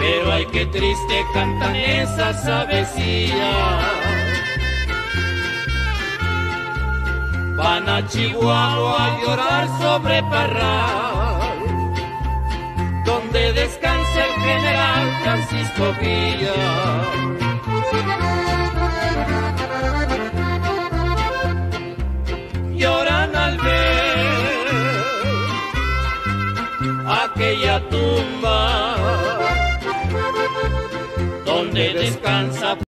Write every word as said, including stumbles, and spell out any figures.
pero ay qué triste cantan esas avecillas. Van a Chihuahua a llorar sobre Parral, donde descansa el general Francisco Villa. Lloran al ver aquella tumba donde descansa